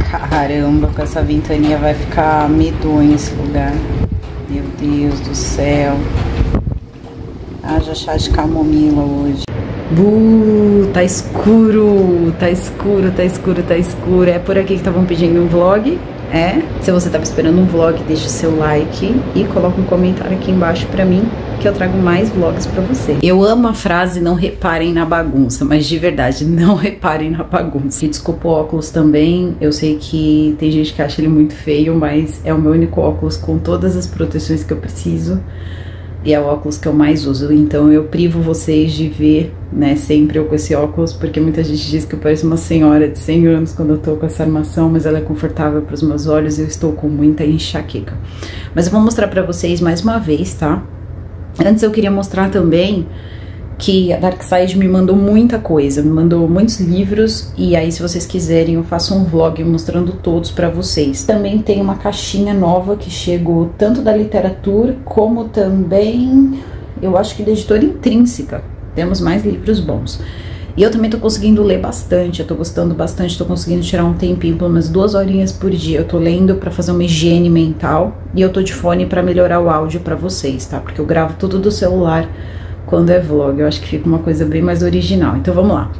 Caramba, com essa ventania vai ficar medonho esse lugar. Meu Deus do céu. Haja chá de camomila hoje. Tá escuro, tá escuro, tá escuro, tá escuro. É por aqui que estavam pedindo um vlog? É? Se você tava esperando um vlog, deixa o seu like e coloca um comentário aqui embaixo pra mim, que eu trago mais vlogs pra você. Eu amo a frase não reparem na bagunça, mas de verdade, não reparem na bagunça. E desculpa o óculos também, eu sei que tem gente que acha ele muito feio, mas é o meu único óculos com todas as proteções que eu preciso. E é o óculos que eu mais uso, então eu privo vocês de ver, né, sempre eu com esse óculos, porque muita gente diz que eu pareço uma senhora de 100 anos quando eu tô com essa armação, mas ela é confortável para os meus olhos e eu estou com muita enxaqueca. Mas eu vou mostrar pra vocês mais uma vez, tá? Antes eu queria mostrar também que a Darkside me mandou muita coisa, me mandou muitos livros, e aí se vocês quiserem eu faço um vlog mostrando todos pra vocês. Também tem uma caixinha nova que chegou tanto da literatura, como também, eu acho que da editora Intrínseca. Temos mais livros bons. E eu também tô conseguindo ler bastante, eu tô gostando bastante, tô conseguindo tirar um tempinho, pelo menos 2 horinhas por dia. Eu tô lendo pra fazer uma higiene mental, e eu tô de fone pra melhorar o áudio pra vocês, tá? Porque eu gravo tudo do celular quando é vlog, eu acho que fica uma coisa bem mais original. Então vamos lá.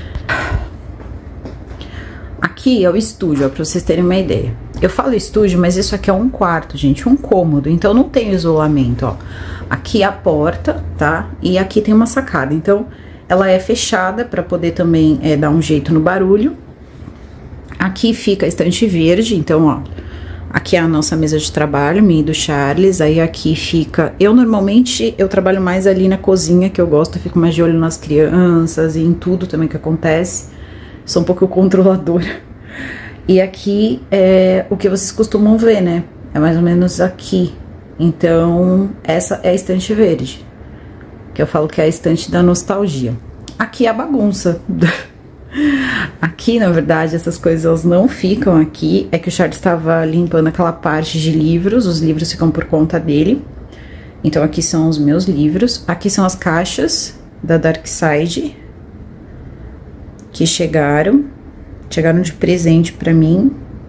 Aqui é o estúdio, ó, pra vocês terem uma ideia. Eu falo estúdio, mas isso aqui é um quarto, gente, um cômodo, então não tem isolamento, ó. Aqui é a porta, tá? E aqui tem uma sacada, então ela é fechada pra poder também dar um jeito no barulho. Aqui fica a estante verde, então, ó, aqui é a nossa mesa de trabalho, minha e do Charles. Aí aqui fica... Normalmente, eu trabalho mais ali na cozinha, que eu gosto. Eu fico mais de olho nas crianças e em tudo também que acontece. Sou um pouco controladora. E aqui é o que vocês costumam ver, né? É mais ou menos aqui. Então, essa é a estante verde. Que eu falo que é a estante da nostalgia. Aqui é a bagunça. Aqui, na verdade, essas coisas elas não ficam aqui. É que o Charles estava limpando aquela parte de livros. Os livros ficam por conta dele. Então aqui são os meus livros. Aqui são as caixas da Darkside que chegaram de presente pra mim.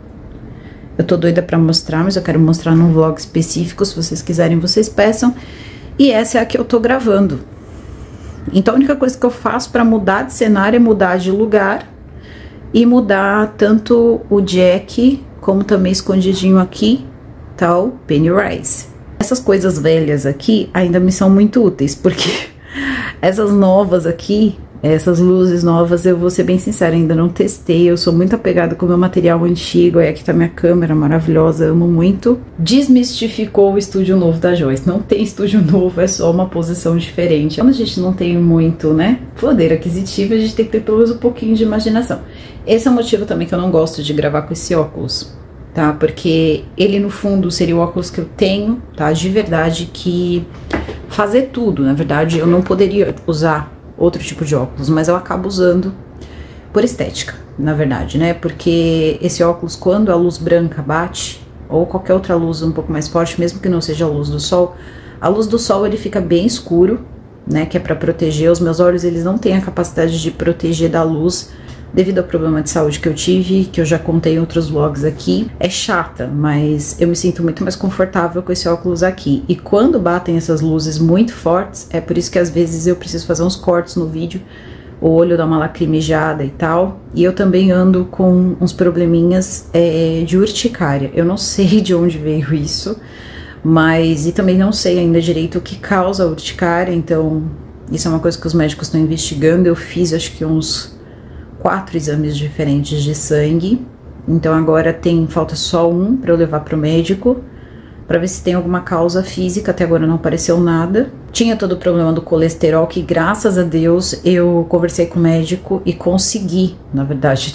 Eu tô doida pra mostrar, mas eu quero mostrar num vlog específico. Se vocês quiserem, vocês peçam. E essa é a que eu tô gravando. Então a única coisa que eu faço pra mudar de cenário é mudar de lugar e mudar tanto o Jack como também escondidinho aqui, tal, Pennywise. Essas coisas velhas aqui ainda me são muito úteis, porque essas novas aqui, essas luzes novas, eu vou ser bem sincera, ainda não testei. Eu sou muito apegada com o meu material antigo. Aí aqui tá minha câmera maravilhosa, amo muito. Desmistificou o estúdio novo da Joyce. Não tem estúdio novo, é só uma posição diferente. Quando a gente não tem muito, né, poder aquisitivo, a gente tem que ter pelo menos um pouquinho de imaginação. Esse é o motivo também que eu não gosto de gravar com esse óculos, tá? Porque ele, no fundo, seria o óculos que eu tenho, tá? De verdade, que fazer tudo, na verdade, eu não poderia usar outro tipo de óculos, mas eu acabo usando por estética, na verdade, né? Porque esse óculos, quando a luz branca bate, ou qualquer outra luz um pouco mais forte, mesmo que não seja a luz do sol ele fica bem escuro, né? Que é pra proteger. Os meus olhos, eles não têm a capacidade de proteger da luz, devido ao problema de saúde que eu tive, que eu já contei em outros vlogs aqui. É chata, mas eu me sinto muito mais confortável com esse óculos aqui. E quando batem essas luzes muito fortes, é por isso que às vezes eu preciso fazer uns cortes no vídeo, o olho dá uma lacrimejada e tal. E eu também ando com uns probleminhas de urticária. Eu não sei de onde veio isso, mas... E também não sei ainda direito o que causa a urticária, então isso é uma coisa que os médicos estão investigando. Eu fiz, acho que uns 4 exames diferentes de sangue, então agora falta só um para eu levar pro médico, para ver se tem alguma causa física. Até agora não apareceu nada. Tinha todo o problema do colesterol, que graças a Deus eu conversei com o médico e consegui, na verdade,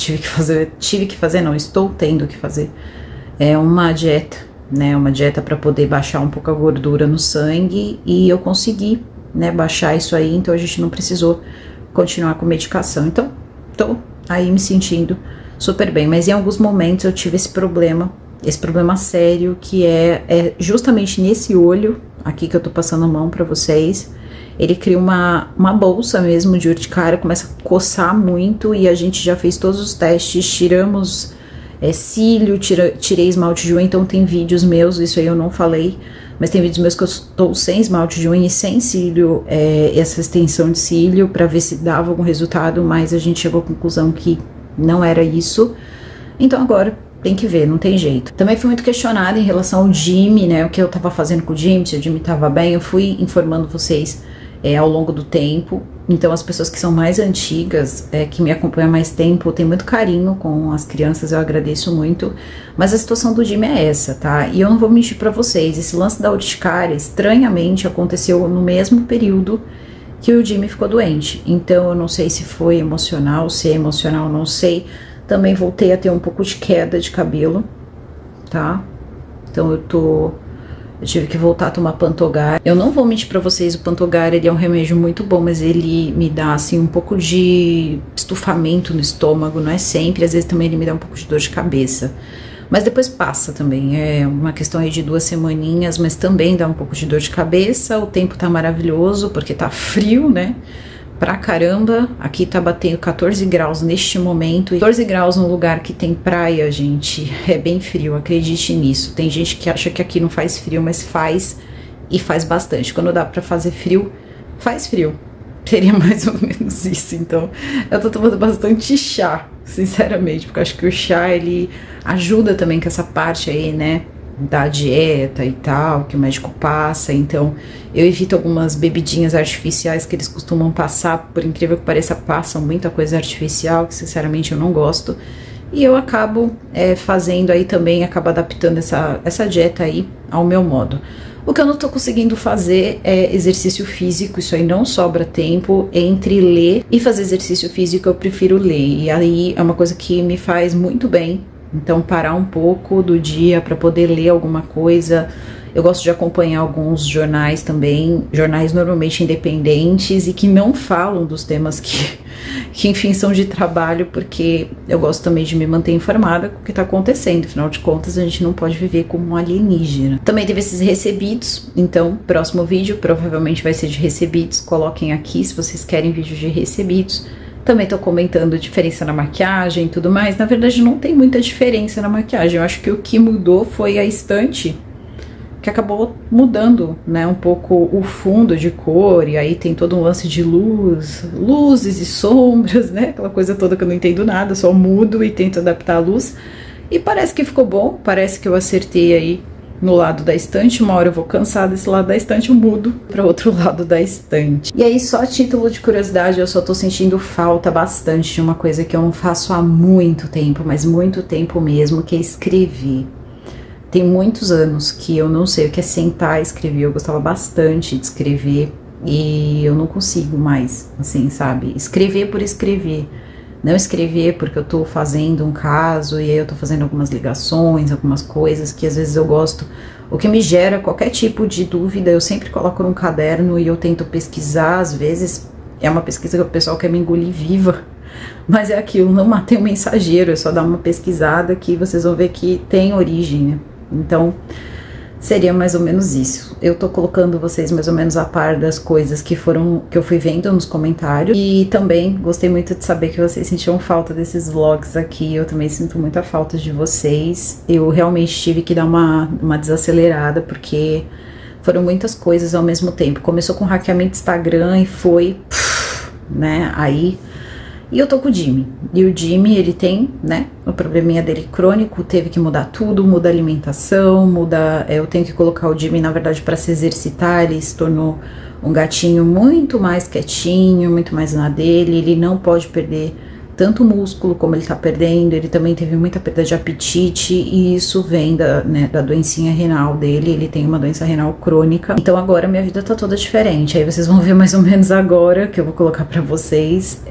estou tendo que fazer uma dieta, né, uma dieta para poder baixar um pouco a gordura no sangue, e eu consegui, né, baixar isso aí, então a gente não precisou continuar com medicação. Então tô aí me sentindo super bem, mas em alguns momentos eu tive esse problema sério, que é justamente nesse olho aqui que eu tô passando a mão pra vocês. Ele cria uma bolsa mesmo de urticária, começa a coçar muito, e a gente já fez todos os testes, tiramos cílio, tirei esmalte de unha, então tem vídeos meus, isso aí eu não falei, mas tem vídeos meus que eu estou sem esmalte de unha e sem cílio, essa extensão de cílio, pra ver se dava algum resultado, mas a gente chegou à conclusão que não era isso. Então agora tem que ver, não tem jeito. Também fui muito questionada em relação ao Jimmy, né, o que eu tava fazendo com o Jimmy, se o Jimmy tava bem. Eu fui informando vocês ao longo do tempo. Então as pessoas que são mais antigas, que me acompanham há mais tempo, tem muito carinho com as crianças, eu agradeço muito. Mas a situação do Jimmy é essa, tá? E eu não vou mentir pra vocês, esse lance da urticária, estranhamente, aconteceu no mesmo período que o Jimmy ficou doente. Então eu não sei se foi emocional, se é emocional, não sei. Também voltei a ter um pouco de queda de cabelo, tá? Então eu tive que voltar a tomar Pantogar. Eu não vou mentir pra vocês, o Pantogar, ele é um remédio muito bom, mas ele me dá, assim, um pouco de estufamento no estômago, não é sempre. Às vezes também ele me dá um pouco de dor de cabeça. Mas depois passa também, é uma questão aí de 2 semaninhas, mas também dá um pouco de dor de cabeça. O tempo tá maravilhoso, porque tá frio, né? Pra caramba, aqui tá batendo 14 graus neste momento, 14 graus no lugar que tem praia, gente, é bem frio, acredite nisso. Tem gente que acha que aqui não faz frio, mas faz, e faz bastante. Quando dá pra fazer frio, faz frio. Seria mais ou menos isso. Então eu tô tomando bastante chá, sinceramente, porque eu acho que o chá, ele ajuda também com essa parte aí, né, da dieta e tal, que o médico passa. Então eu evito algumas bebidinhas artificiais que eles costumam passar, por incrível que pareça, passam muita coisa artificial, que sinceramente eu não gosto, e eu acabo fazendo aí também, acabo adaptando essa dieta aí ao meu modo. O que eu não tô conseguindo fazer é exercício físico, isso aí não sobra tempo. Entre ler e fazer exercício físico, eu prefiro ler, e aí é uma coisa que me faz muito bem. Então parar um pouco do dia para poder ler alguma coisa. Eu gosto de acompanhar alguns jornais também, jornais normalmente independentes e que não falam dos temas que enfim, são de trabalho, porque eu gosto também de me manter informada com o que tá acontecendo. Afinal de contas, a gente não pode viver como um alienígena. Também teve esses recebidos, então próximo vídeo provavelmente vai ser de recebidos. Coloquem aqui se vocês querem vídeos de recebidos. Também tô comentando diferença na maquiagem e tudo mais. Na verdade, não tem muita diferença na maquiagem. Eu acho que o que mudou foi a estante, que acabou mudando, né, um pouco o fundo de cor. E aí tem todo um lance de luzes e sombras, né, aquela coisa toda que eu não entendo nada. Só mudo e tento adaptar a luz. E parece que ficou bom, parece que eu acertei aí no lado da estante. Uma hora eu vou cansar desse lado da estante, eu mudo para outro lado da estante. E aí, só a título de curiosidade, eu só tô sentindo falta bastante de uma coisa que eu não faço há muito tempo, mas muito tempo mesmo, que é escrever. Tem muitos anos que eu não sei o que é sentar e escrever. Eu gostava bastante de escrever e eu não consigo mais, assim, sabe? Escrever por escrever. Não escrever porque eu tô fazendo um caso e aí eu tô fazendo algumas ligações, algumas coisas que às vezes eu gosto. O que me gera qualquer tipo de dúvida, eu sempre coloco num caderno e eu tento pesquisar. Às vezes é uma pesquisa que o pessoal quer me engolir viva, mas é aquilo, não matei o mensageiro, é só dar uma pesquisada que vocês vão ver que tem origem, né? Então seria mais ou menos isso. Eu tô colocando vocês mais ou menos a par das coisas que eu fui vendo nos comentários. E também gostei muito de saber que vocês sentiam falta desses vlogs aqui. Eu também sinto muita falta de vocês. Eu realmente tive que dar uma desacelerada, porque foram muitas coisas ao mesmo tempo. Começou com hackeamento do Instagram e foi, né, aí... E eu tô com o Jimmy, e o Jimmy, ele tem, né, o probleminha dele crônico, teve que mudar tudo, muda a alimentação, eu tenho que colocar o Jimmy, na verdade, para se exercitar. Ele se tornou um gatinho muito mais quietinho, muito mais na dele. Ele não pode perder tanto músculo como ele tá perdendo. Ele também teve muita perda de apetite, e isso vem da doencinha renal dele. Ele tem uma doença renal crônica. Então agora minha vida tá toda diferente. Aí vocês vão ver mais ou menos agora, que eu vou colocar pra vocês.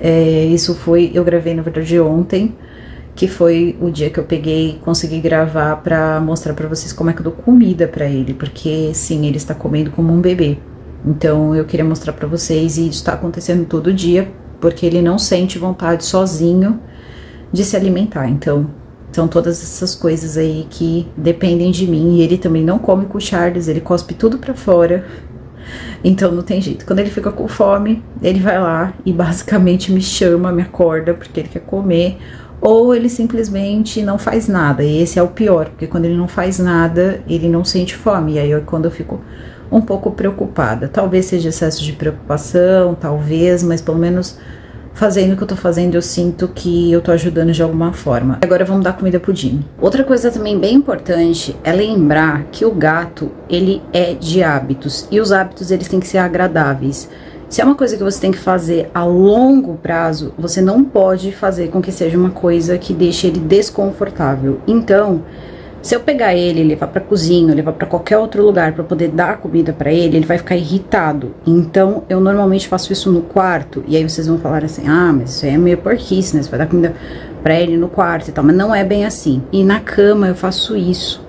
Eu gravei na verdade ontem, que foi o dia que eu peguei, consegui gravar pra mostrar pra vocês como é que eu dou comida pra ele. Porque sim, ele está comendo como um bebê. Então eu queria mostrar pra vocês, e isso tá acontecendo todo dia, porque ele não sente vontade sozinho de se alimentar. Então, são todas essas coisas aí que dependem de mim. E ele também não come com o Charles, ele cospe tudo pra fora. Então não tem jeito. Quando ele fica com fome, ele vai lá e basicamente me chama, me acorda, porque ele quer comer. ou ele simplesmente não faz nada, e esse é o pior, porque quando ele não faz nada, ele não sente fome, e aí é quando eu fico um pouco preocupada. Talvez seja excesso de preocupação, talvez, mas pelo menos fazendo o que eu tô fazendo, eu sinto que eu tô ajudando de alguma forma. Agora vamos dar comida pro Jimmy. Outra coisa também bem importante é lembrar que o gato, ele é de hábitos, e os hábitos, eles têm que ser agradáveis. Se é uma coisa que você tem que fazer a longo prazo, você não pode fazer com que seja uma coisa que deixe ele desconfortável. Então, se eu pegar ele, levar pra cozinha, levar pra qualquer outro lugar pra poder dar comida pra ele, ele vai ficar irritado. Então, eu normalmente faço isso no quarto, e aí vocês vão falar assim, ah, mas isso aí é meio porquice, né? Você vai dar comida pra ele no quarto e tal, mas não é bem assim. E na cama eu faço isso.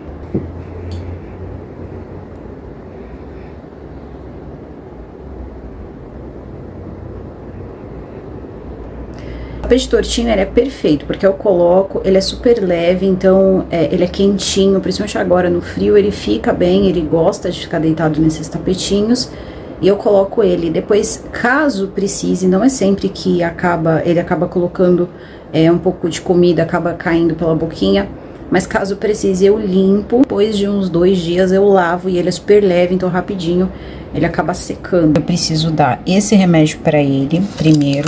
O tapete tortinho, ele é perfeito, porque eu coloco, ele é super leve, então ele é quentinho, principalmente agora no frio, ele fica bem, ele gosta de ficar deitado nesses tapetinhos, e eu coloco ele. Depois, caso precise, não é sempre que ele acaba colocando um pouco de comida, acaba caindo pela boquinha, mas caso precise eu limpo, depois de uns 2 dias eu lavo, e ele é super leve, então rapidinho ele acaba secando. Eu preciso dar esse remédio pra ele primeiro,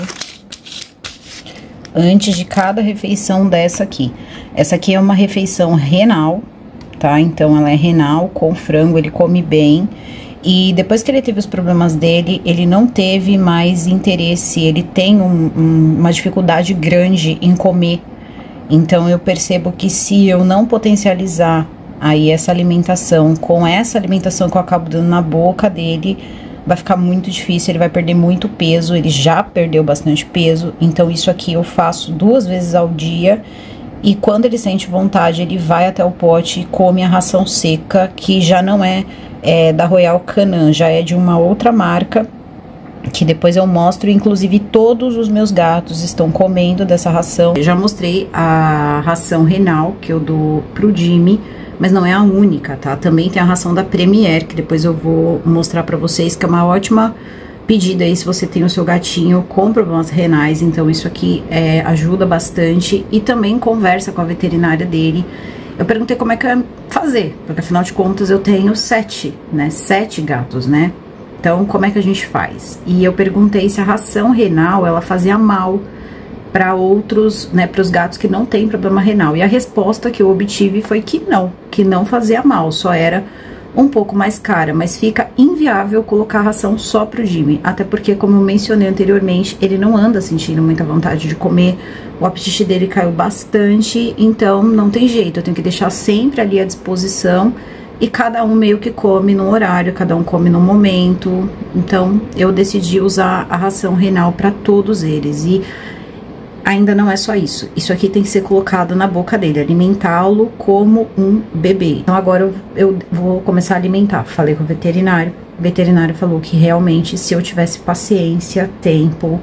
antes de cada refeição dessa aqui. Essa aqui é uma refeição renal, tá? Então, ela é renal, com frango, ele come bem. E depois que ele teve os problemas dele, ele não teve mais interesse, ele tem uma dificuldade grande em comer. Então, eu percebo que se eu não potencializar aí essa alimentação, com essa alimentação que eu acabo dando na boca dele, vai ficar muito difícil, ele vai perder muito peso, ele já perdeu bastante peso, então isso aqui eu faço 2 vezes ao dia, e quando ele sente vontade, ele vai até o pote e come a ração seca, que já não é da Royal Canin, já é de uma outra marca, que depois eu mostro, inclusive todos os meus gatos estão comendo dessa ração. Eu já mostrei a ração renal que eu dou pro Jimmy, mas não é a única, tá? Também tem a ração da Premier, que depois eu vou mostrar pra vocês, que é uma ótima pedida aí se você tem o seu gatinho com problemas renais. Então isso aqui ajuda bastante, e também conversa com a veterinária dele. Eu perguntei como é que eu ia fazer, porque afinal de contas eu tenho 7 gatos, né? Então como é que a gente faz? E eu perguntei se a ração renal, ela fazia mal para outros, né, para os gatos que não tem problema renal. E a resposta que eu obtive foi que não fazia mal, só era um pouco mais cara, mas fica inviável colocar ração só pro Jimmy, até porque, como eu mencionei anteriormente, ele não anda sentindo muita vontade de comer, o apetite dele caiu bastante, então não tem jeito, eu tenho que deixar sempre ali à disposição, e cada um meio que come no horário, cada um come no momento. Então eu decidi usar a ração renal para todos eles. E ainda não é só isso. Isso aqui tem que ser colocado na boca dele, alimentá-lo como um bebê. Então agora eu vou começar a alimentar. Falei com o veterinário. O veterinário falou que realmente, se eu tivesse paciência, tempo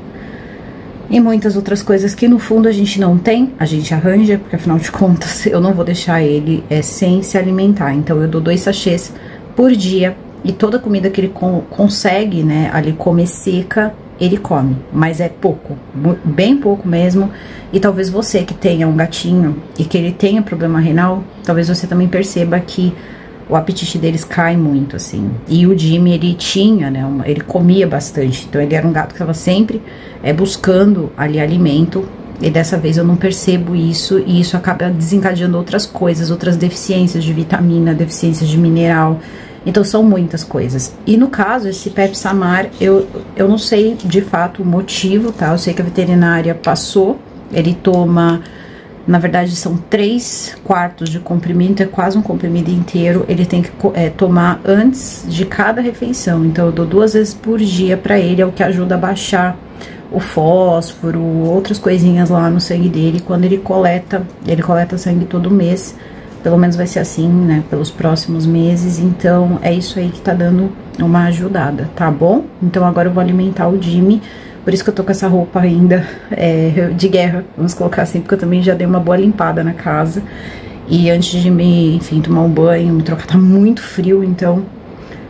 e muitas outras coisas que no fundo a gente não tem, a gente arranja, porque afinal de contas eu não vou deixar ele sem se alimentar. Então eu dou 2 sachês por dia, e toda comida que ele consegue, né, ali comer seca, ele come, mas é pouco, bem pouco mesmo. E talvez você que tenha um gatinho e que ele tenha problema renal, talvez você também perceba que o apetite deles cai muito, assim. E o Jimmy, ele tinha, né, ele comia bastante, então ele era um gato que estava sempre buscando ali alimento, e dessa vez eu não percebo isso, e isso acaba desencadeando outras coisas, outras deficiências de vitamina, deficiências de mineral. Então são muitas coisas. E no caso, esse Pepsamar, eu não sei de fato o motivo, tá? Eu sei que a veterinária passou, ele toma, na verdade são 3 quartos de comprimido, é quase um comprimido inteiro. Ele tem que tomar antes de cada refeição, então eu dou 2 vezes por dia pra ele, é o que ajuda a baixar o fósforo, outras coisinhas lá no sangue dele. Quando ele coleta sangue todo mês, pelo menos vai ser assim, né, pelos próximos meses. Então é isso aí que tá dando uma ajudada, tá bom? Então agora eu vou alimentar o Jimmy, por isso que eu tô com essa roupa ainda de guerra, vamos colocar assim, porque eu também já dei uma boa limpada na casa. E antes de me, enfim, tomar um banho, me trocar, tá muito frio, então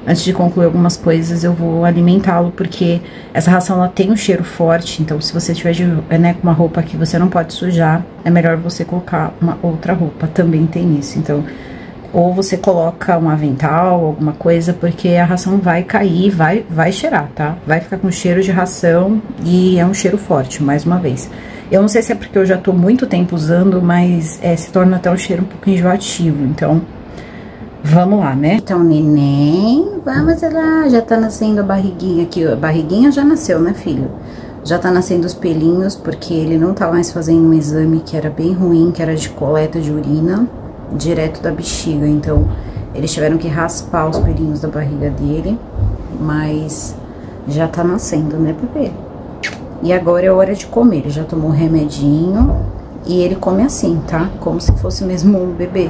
Antes de concluir algumas coisas, eu vou alimentá-lo, porque essa ração ela tem um cheiro forte, então se você tiver né, com uma roupa que você não pode sujar, é melhor você colocar uma outra roupa, também tem isso. Então, ou você coloca um avental, alguma coisa, porque a ração vai cair, vai cheirar, tá? Vai ficar com cheiro de ração e é um cheiro forte, mais uma vez. Eu não sei se é porque eu já tô muito tempo usando, mas se torna até um cheiro um pouco enjoativo, então... Vamos lá, né? Então, neném, vamos lá. Já tá nascendo a barriguinha aqui. A barriguinha já nasceu, né, filho? Já tá nascendo os pelinhos, porque ele não tá mais fazendo um exame que era bem ruim, que era de coleta de urina, direto da bexiga. Então, eles tiveram que raspar os pelinhos da barriga dele, mas já tá nascendo, né, bebê? E agora é hora de comer. Ele já tomou um remedinho e ele come assim, tá? Como se fosse mesmo um bebê.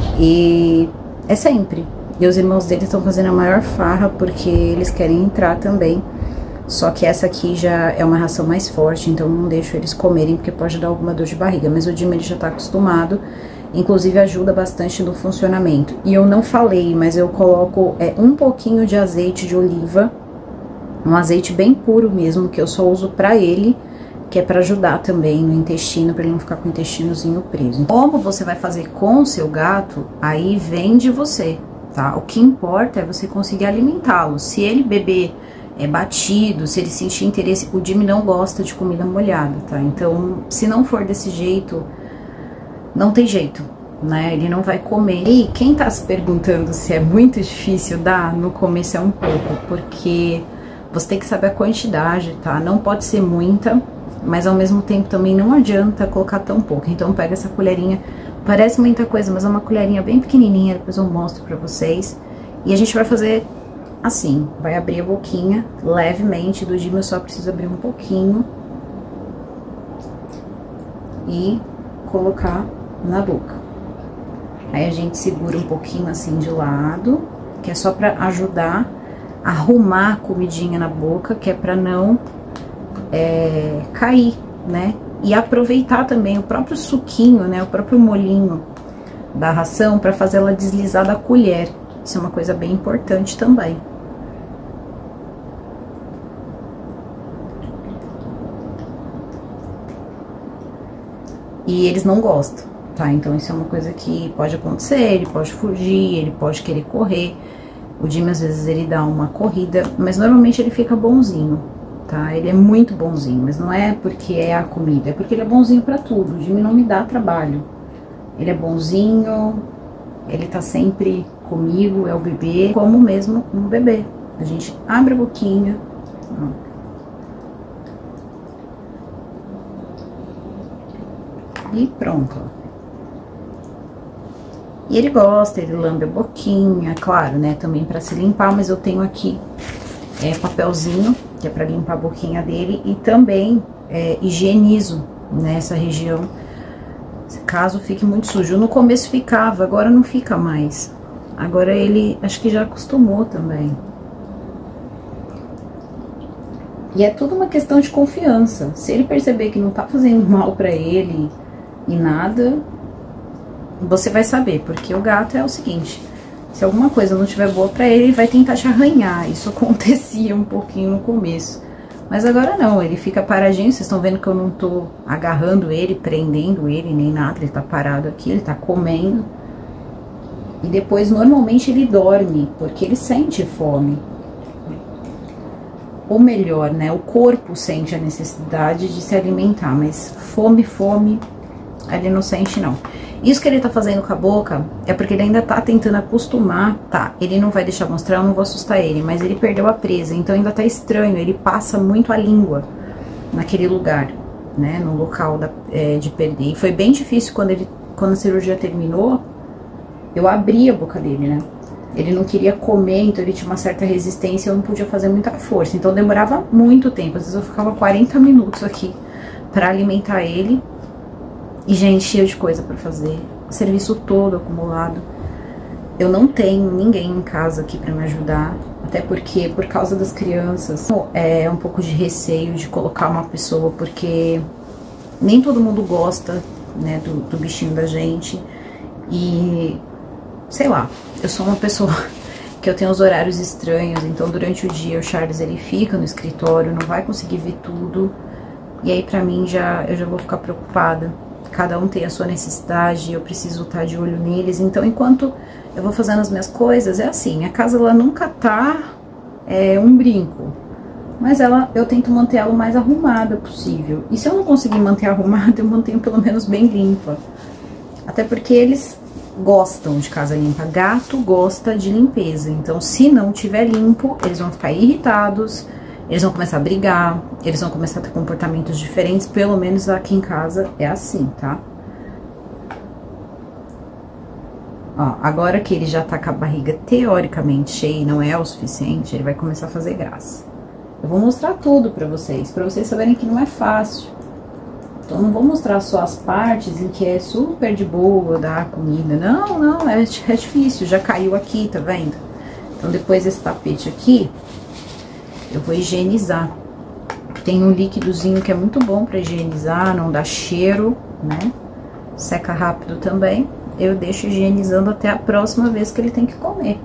E... é sempre. E os irmãos dele estão fazendo a maior farra porque eles querem entrar também. Só que essa aqui já é uma ração mais forte, então não deixo eles comerem porque pode dar alguma dor de barriga. Mas o Jimmy ele já tá acostumado, inclusive ajuda bastante no funcionamento. E eu não falei, mas eu coloco um pouquinho de azeite de oliva, um azeite bem puro mesmo, que eu só uso pra ele, que é pra ajudar também no intestino, pra ele não ficar com o intestinozinho preso. Como você vai fazer com o seu gato, aí vem de você, tá? O que importa é você conseguir alimentá-lo. Se ele beber batido, se ele sentir interesse... O Jimmy não gosta de comida molhada, tá? Então, se não for desse jeito, não tem jeito, né? Ele não vai comer. E quem tá se perguntando se é muito difícil dar, no começo é um pouco, porque você tem que saber a quantidade, tá? Não pode ser muita, mas ao mesmo tempo também não adianta colocar tão pouco. Então pega essa colherinha, parece muita coisa, mas é uma colherinha bem pequenininha, depois eu mostro pra vocês. E a gente vai fazer assim, vai abrir a boquinha levemente, do Jimmy eu só preciso abrir um pouquinho e colocar na boca. Aí a gente segura um pouquinho assim de lado, que é só pra ajudar a arrumar a comidinha na boca, que é pra não cair, né? E aproveitar também o próprio suquinho, né? O próprio molhinho da ração para fazer ela deslizar da colher. Isso é uma coisa bem importante também. E eles não gostam, tá? Então isso é uma coisa que pode acontecer, ele pode fugir, ele pode querer correr. O Jimmy às vezes ele dá uma corrida, mas normalmente ele fica bonzinho. Tá? Ele é muito bonzinho, mas não é porque é a comida, é porque ele é bonzinho pra tudo. O Jimmy não me dá trabalho. Ele é bonzinho, ele tá sempre comigo, é o bebê, como mesmo um bebê. A gente abre a boquinha, ó. E pronto, ó. E ele gosta, ele lambe a boquinha, claro, né, também pra se limpar, mas eu tenho aqui papelzinho, que é pra limpar a boquinha dele, e também higienizo nessa região, caso fique muito sujo. No começo ficava, agora não fica mais. Agora ele, acho que já acostumou também. E é tudo uma questão de confiança. Se ele perceber que não tá fazendo mal pra ele e nada, você vai saber, porque o gato é o seguinte... Se alguma coisa não estiver boa pra ele, ele vai tentar te arranhar. Isso acontecia um pouquinho no começo. Mas agora não, ele fica paradinho. Vocês estão vendo que eu não tô agarrando ele, prendendo ele, nem nada. Ele tá parado aqui, ele tá comendo. E depois, normalmente, ele dorme, porque ele sente fome. Ou melhor, né, o corpo sente a necessidade de se alimentar. Mas fome, ele não sente, não. Isso que ele tá fazendo com a boca é porque ele ainda tá tentando acostumar, tá? Ele não vai deixar mostrar, eu não vou assustar ele, mas ele perdeu a presa, então ainda tá estranho, ele passa muito a língua naquele lugar, né? No local de perder. E foi bem difícil quando a cirurgia terminou, eu abri a boca dele, né? Ele não queria comer, então ele tinha uma certa resistência, eu não podia fazer muita força, então demorava muito tempo, às vezes eu ficava 40 minutos aqui pra alimentar ele. E, gente, cheio de coisa pra fazer, o serviço todo acumulado. Eu não tenho ninguém em casa aqui pra me ajudar, até porque, por causa das crianças, é um pouco de receio de colocar uma pessoa, porque nem todo mundo gosta, né, do bichinho da gente. E, sei lá, eu sou uma pessoa que eu tenho os horários estranhos, então durante o dia o Charles ele fica no escritório, não vai conseguir ver tudo, e aí pra mim eu já vou ficar preocupada. Cada um tem a sua necessidade, eu preciso estar de olho neles, então enquanto eu vou fazendo as minhas coisas, é assim, minha casa ela nunca tá um brinco, mas eu tento manter ela o mais arrumada possível, e se eu não conseguir manter arrumada, eu mantenho pelo menos bem limpa, até porque eles gostam de casa limpa, gato gosta de limpeza, então se não tiver limpo, eles vão ficar irritados, eles vão começar a brigar, eles vão começar a ter comportamentos diferentes, pelo menos aqui em casa é assim, tá? Ó, agora que ele já tá com a barriga teoricamente cheia e não é o suficiente, ele vai começar a fazer graça. Eu vou mostrar tudo pra vocês saberem que não é fácil. Então, não vou mostrar só as partes em que é super de boa dar comida. Não, é difícil. Já caiu aqui, tá vendo? Então, depois desse tapete aqui, eu vou higienizar. Tem um líquidozinho que é muito bom pra higienizar, não dá cheiro, né? Seca rápido também. Eu deixo higienizando até a próxima vez que ele tem que comer.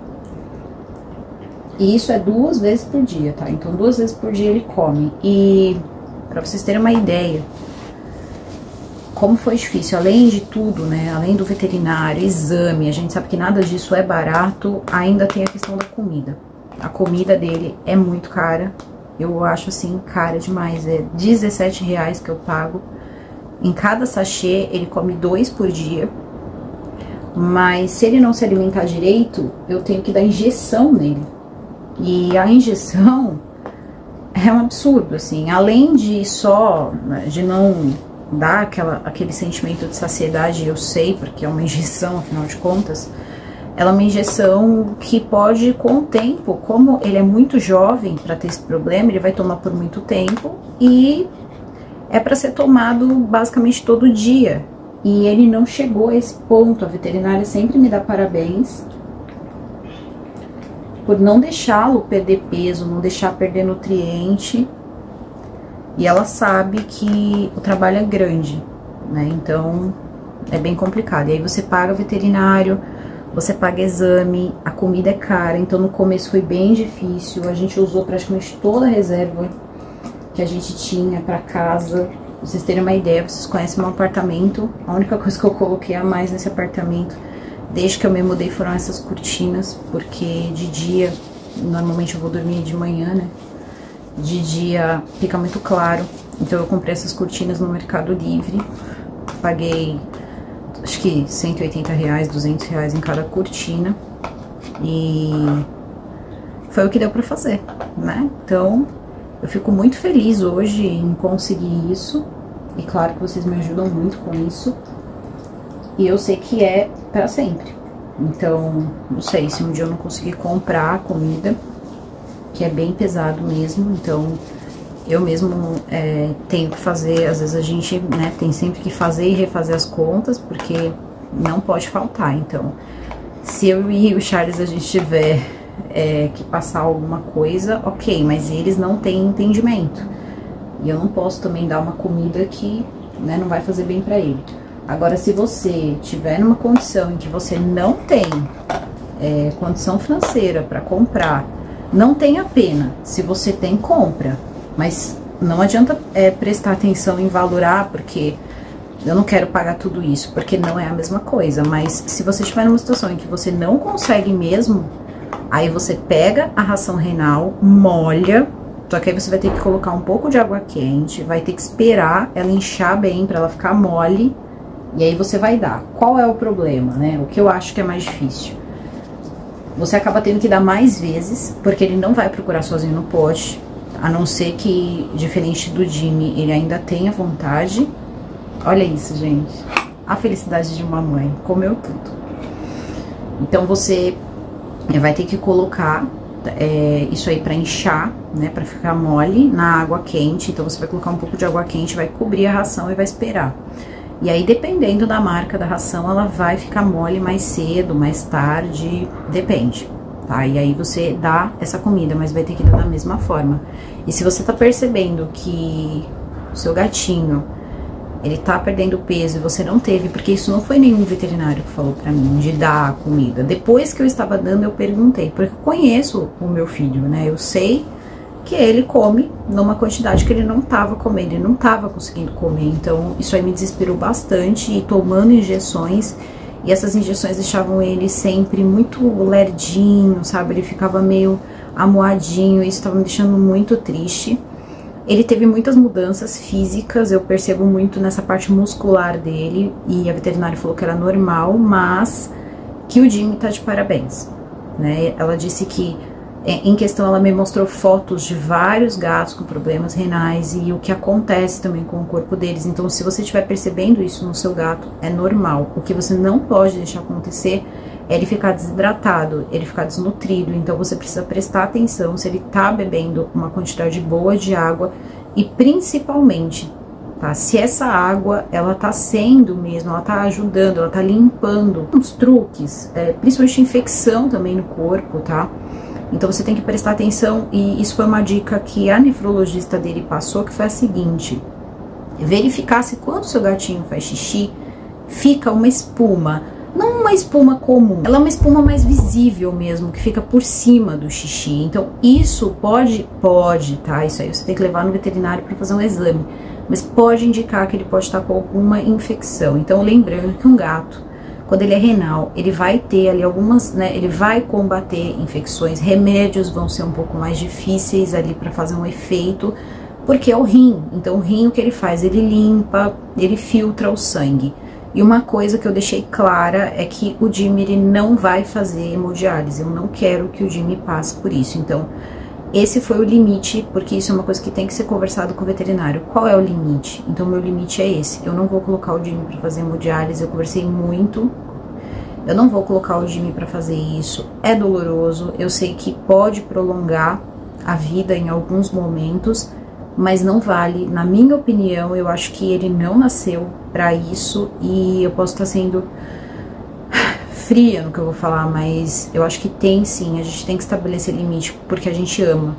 E isso é 2 vezes por dia, tá? Então, 2 vezes por dia ele come. E, pra vocês terem uma ideia, como foi difícil, além de tudo, né, além do veterinário, exame, a gente sabe que nada disso é barato, ainda tem a questão da comida. A comida dele é muito cara, eu acho assim, cara demais, é R$17 que eu pago. Em cada sachê, ele come 2 por dia, mas se ele não se alimentar direito, eu tenho que dar injeção nele. E a injeção é um absurdo, assim, além de não dá aquele sentimento de saciedade, eu sei, porque é uma injeção, afinal de contas, ela é uma injeção que pode, com o tempo, como ele é muito jovem para ter esse problema, ele vai tomar por muito tempo e é para ser tomado basicamente todo dia. E ele não chegou a esse ponto, a veterinária sempre me dá parabéns por não deixá-lo perder peso, não deixar perder nutriente. E ela sabe que o trabalho é grande, né? Então, é bem complicado. E aí você paga veterinário, você paga exame, a comida é cara. Então, no começo foi bem difícil. A gente usou praticamente toda a reserva que a gente tinha pra casa. Pra vocês terem uma ideia, vocês conhecem meu apartamento. A única coisa que eu coloquei a mais nesse apartamento, desde que eu me mudei, foram essas cortinas. Porque de dia, normalmente eu vou dormir de manhã, né? De dia fica muito claro, então eu comprei essas cortinas no Mercado Livre, paguei acho que R$180, R$200 em cada cortina, e foi o que deu pra fazer, né? Então eu fico muito feliz hoje em conseguir isso, e claro que vocês me ajudam muito com isso, e eu sei que é pra sempre. Então, não sei, se um dia eu não conseguir comprar a comida, que é bem pesado mesmo, então eu mesmo tenho que fazer, às vezes a gente, né, tem sempre que fazer e refazer as contas, porque não pode faltar. Então, se eu e o Charles a gente tiver que passar alguma coisa, ok, mas eles não têm entendimento, e eu não posso também dar uma comida que, né, não vai fazer bem pra ele. Agora, se você tiver numa condição em que você não tem condição financeira pra comprar, não tenha pena, se você tem, compra, mas não adianta prestar atenção em valorar, porque eu não quero pagar tudo isso, porque não é a mesma coisa. Mas se você estiver numa situação em que você não consegue mesmo, aí você pega a ração renal, molha, só que aí você vai ter que colocar um pouco de água quente, vai ter que esperar ela inchar bem pra ela ficar mole, e aí você vai dar. Qual é o problema, né? O que eu acho que é mais difícil? Você acaba tendo que dar mais vezes, porque ele não vai procurar sozinho no pote, a não ser que, diferente do Jimmy, ele ainda tenha vontade. Olha isso, gente. A felicidade de uma mãe. Comeu tudo. Então, você vai ter que colocar isso aí pra inchar, né, pra ficar mole na água quente. Então, você vai colocar um pouco de água quente, vai cobrir a ração e vai esperar. E aí, dependendo da marca da ração, ela vai ficar mole mais cedo, mais tarde, depende, tá? E aí você dá essa comida, mas vai ter que dar da mesma forma. E se você tá percebendo que o seu gatinho, ele tá perdendo peso e você não teve, porque isso não foi nenhum veterinário que falou pra mim de dar a comida. Depois que eu estava dando, eu perguntei, porque eu conheço o meu filho, né? Eu sei que ele come numa quantidade que ele não tava comendo, ele não tava conseguindo comer. Então, isso aí me desesperou bastante, e tomando injeções, e essas injeções deixavam ele sempre muito lerdinho, sabe? Ele ficava meio amuadinho, e isso tava me deixando muito triste. Ele teve muitas mudanças físicas, eu percebo muito nessa parte muscular dele, e a veterinária falou que era normal, mas que o Jimmy tá de parabéns, né? Ela disse que, em questão, ela me mostrou fotos de vários gatos com problemas renais e o que acontece também com o corpo deles. Então, se você estiver percebendo isso no seu gato, é normal. O que você não pode deixar acontecer é ele ficar desidratado, ele ficar desnutrido. Então, você precisa prestar atenção se ele tá bebendo uma quantidade boa de água e, principalmente, tá? Se essa água, ela tá sendo mesmo, ela tá ajudando, ela tá limpando. Uns truques, principalmente infecção também no corpo, tá? Então você tem que prestar atenção, e isso foi uma dica que a nefrologista dele passou, que foi a seguinte: verificar se quando o seu gatinho faz xixi, fica uma espuma, não uma espuma comum, ela é uma espuma mais visível mesmo, que fica por cima do xixi. Então isso pode, tá? Isso aí você tem que levar no veterinário para fazer um exame, mas pode indicar que ele pode estar com alguma infecção. Então lembrando que um gato, quando ele é renal, ele vai ter ali algumas, né, ele vai combater infecções, remédios vão ser um pouco mais difíceis ali para fazer um efeito, porque é o rim. Então o rim, o que ele faz? Ele limpa, ele filtra o sangue. E uma coisa que eu deixei clara é que o Jimmy, ele não vai fazer hemodiálise, eu não quero que o Jimmy passe por isso. Então esse foi o limite, porque isso é uma coisa que tem que ser conversado com o veterinário. Qual é o limite? Então, meu limite é esse. Eu não vou colocar o Jimmy para fazer hemodiálise, eu conversei muito. Eu não vou colocar o Jimmy para fazer isso. É doloroso, eu sei que pode prolongar a vida em alguns momentos, mas não vale. Na minha opinião, eu acho que ele não nasceu para isso, e eu posso estar sendo fria no que eu vou falar, mas eu acho que tem sim, a gente tem que estabelecer limite, porque a gente ama.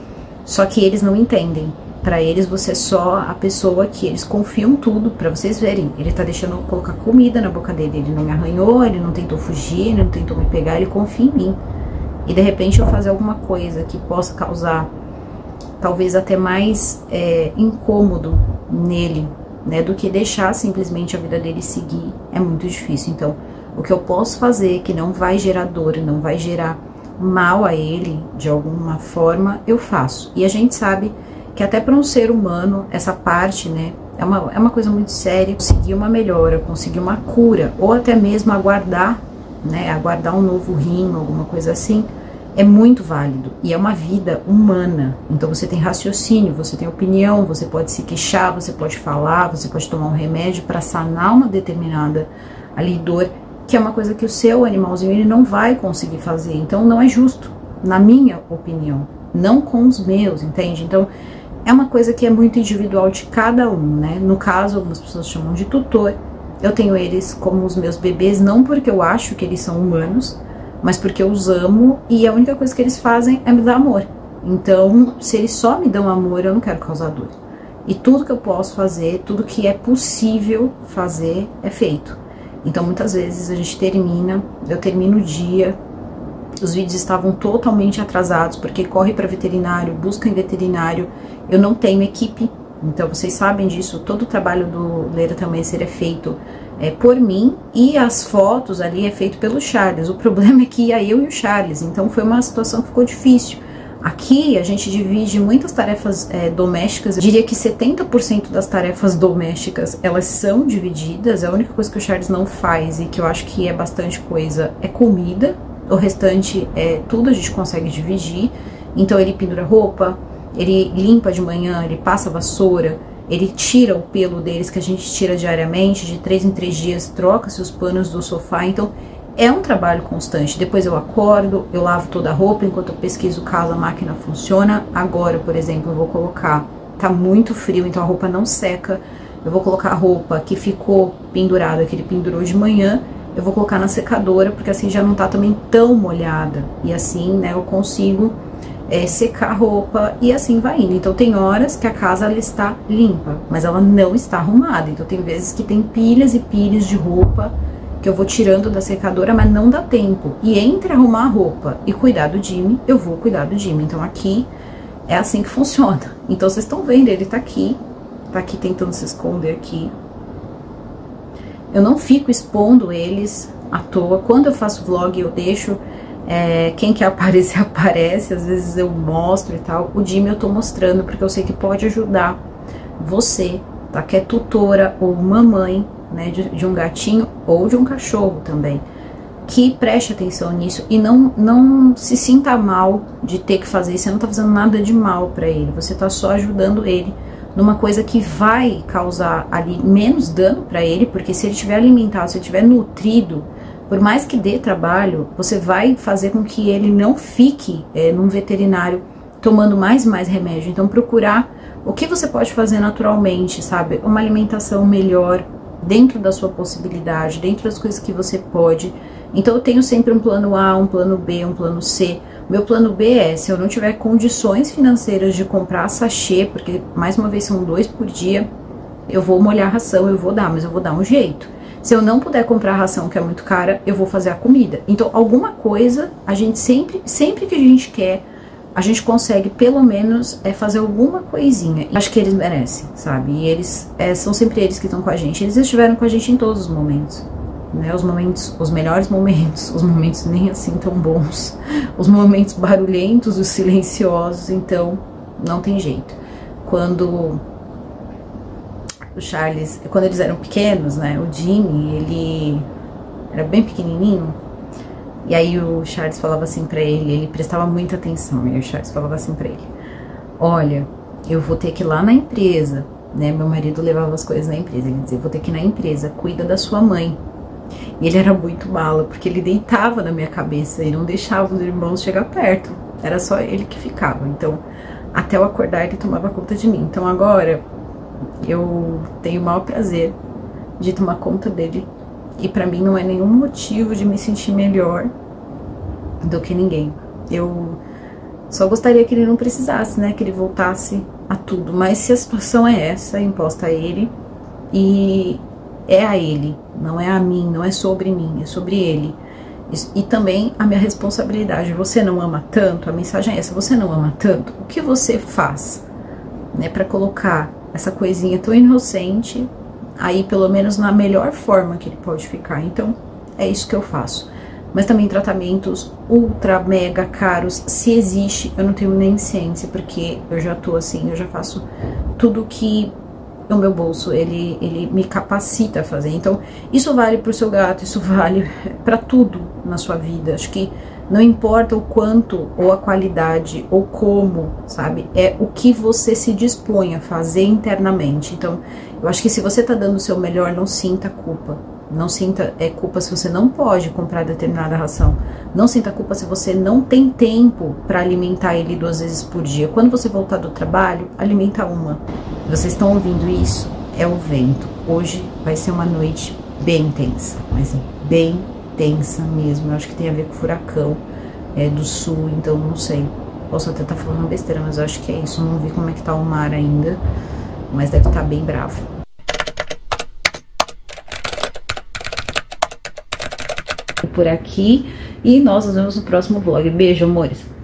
Só que eles não entendem. Pra eles, você é só a pessoa que eles confiam tudo, pra vocês verem. Ele tá deixando eu colocar comida na boca dele, ele não me arranhou, ele não tentou fugir, ele não tentou me pegar, ele confia em mim. E de repente eu fazer alguma coisa que possa causar talvez até mais incômodo nele, né, do que deixar simplesmente a vida dele seguir, é muito difícil. Então, o que eu posso fazer que não vai gerar dor, não vai gerar mal a ele de alguma forma, eu faço. E a gente sabe que até para um ser humano, essa parte, né, é uma coisa muito séria. Conseguir uma melhora, conseguir uma cura, ou até mesmo aguardar, né, aguardar um novo rim, alguma coisa assim, é muito válido. E é uma vida humana. Então você tem raciocínio, você tem opinião, você pode se queixar, você pode falar, você pode tomar um remédio para sanar uma determinada ali dor, que é uma coisa que o seu animalzinho ele não vai conseguir fazer. Então não é justo, na minha opinião, não com os meus, entende? Então é uma coisa que é muito individual de cada um, né? No caso, algumas pessoas chamam de tutor. Eu tenho eles como os meus bebês, não porque eu acho que eles são humanos, mas porque eu os amo, e a única coisa que eles fazem é me dar amor. Então, se eles só me dão amor, eu não quero causar dor. E tudo que eu posso fazer, tudo que é possível fazer, é feito. Então, muitas vezes a gente termina, eu termino o dia, os vídeos estavam totalmente atrasados, porque corre para veterinário, busca em veterinário, eu não tenho equipe, então vocês sabem disso, todo o trabalho do Ler Até Amanhecer é feito por mim, e as fotos ali é feito pelo Charles. O problema é que ia eu e o Charles, então foi uma situação que ficou difícil. Aqui a gente divide muitas tarefas domésticas, eu diria que 70% das tarefas domésticas elas são divididas. A única coisa que o Charles não faz, e que eu acho que é bastante coisa, é comida. O restante, tudo a gente consegue dividir. Então ele pendura roupa, ele limpa de manhã, ele passa a vassoura, ele tira o pelo deles, que a gente tira diariamente, de 3 em 3 dias, troca-se os panos do sofá. Então é um trabalho constante. Depois eu acordo, eu lavo toda a roupa enquanto eu pesquiso caso a máquina funciona. Agora, por exemplo, eu vou colocar, tá muito frio, então a roupa não seca. Eu vou colocar a roupa que ficou pendurada, que ele pendurou de manhã, eu vou colocar na secadora, porque assim já não tá também tão molhada. E assim, né, eu consigo secar a roupa e assim vai indo. Então tem horas que a casa ela está limpa, mas ela não está arrumada. Então tem vezes que tem pilhas e pilhas de roupa que eu vou tirando da secadora, mas não dá tempo. E entre arrumar a roupa e cuidar do Jimmy, eu vou cuidar do Jimmy. Então aqui é assim que funciona. Então vocês estão vendo, ele tá aqui tentando se esconder aqui. Eu não fico expondo eles à toa. Quando eu faço vlog, eu deixo quem quer aparecer, aparece. Às vezes eu mostro e tal. O Jimmy eu tô mostrando porque eu sei que pode ajudar você, tá? Que é tutora ou mamãe, né, de um gatinho ou de um cachorro também. Que preste atenção nisso e não se sinta mal de ter que fazer isso. Você não tá fazendo nada de mal pra ele. Você tá só ajudando ele numa coisa que vai causar ali menos dano pra ele, porque se ele estiver alimentado, se ele estiver nutrido, por mais que dê trabalho, você vai fazer com que ele não fique num veterinário tomando mais remédio. Então procurar o que você pode fazer naturalmente, sabe? Uma alimentação melhor, dentro da sua possibilidade, dentro das coisas que você pode. Então eu tenho sempre um plano A, um plano B, um plano C. Meu plano B é, se eu não tiver condições financeiras de comprar sachê, porque mais uma vez são 2 por dia, eu vou molhar a ração, eu vou dar, mas eu vou dar um jeito. Se eu não puder comprar a ração, que é muito cara, eu vou fazer a comida. Então alguma coisa, a gente sempre que a gente quer, a gente consegue pelo menos fazer alguma coisinha. Acho que eles merecem, sabe? E eles, são sempre eles que estão com a gente. Eles estiveram com a gente em todos os momentos, né? Os momentos, os melhores momentos, os momentos nem assim tão bons, os momentos barulhentos, os silenciosos. Então não tem jeito. Quando o Charles, quando eles eram pequenos, né? O Jimmy, ele era bem pequenininho. E aí o Charles falava assim pra ele prestava muita atenção, e aí o Charles falava assim pra ele: olha, eu vou ter que ir lá na empresa, né? Meu marido levava as coisas na empresa, ele dizia: vou ter que ir na empresa, cuida da sua mãe. E ele era muito mala, porque ele deitava na minha cabeça e não deixava os irmãos chegar perto, era só ele que ficava. Então, até eu acordar, ele tomava conta de mim. Então agora, eu tenho o maior prazer de tomar conta dele. E pra mim não é nenhum motivo de me sentir melhor do que ninguém. Eu só gostaria que ele não precisasse, né? Que ele voltasse a tudo. Mas se a situação é essa, imposta a ele, e é a ele, não é a mim, não é sobre mim, é sobre ele. E também a minha responsabilidade. Você não ama tanto? A mensagem é essa: você não ama tanto? O que você faz, né? Pra colocar essa coisinha tão inocente aí pelo menos na melhor forma que ele pode ficar. Então é isso que eu faço. Mas também tratamentos ultra mega caros, se existe, eu não tenho nem ciência, porque eu já tô assim, eu já faço tudo que o meu bolso ele me capacita a fazer. Então isso vale pro seu gato, isso vale para tudo na sua vida. Acho que não importa o quanto, ou a qualidade, ou como, sabe? É o que você se dispõe a fazer internamente. Então, eu acho que se você tá dando o seu melhor, não sinta culpa. Não sinta culpa se você não pode comprar determinada ração. Não sinta culpa se você não tem tempo para alimentar ele 2 vezes por dia. Quando você voltar do trabalho, alimenta uma. Vocês estão ouvindo isso? É o vento. Hoje vai ser uma noite bem tensa, mas bem tensa mesmo. Eu acho que tem a ver com o furacão do sul, então não sei. Posso até estar falando besteira, mas eu acho que é isso. Não vi como é que tá o mar ainda, mas deve estar bem bravo. Por aqui, e nós nos vemos no próximo vlog. Beijo, amores!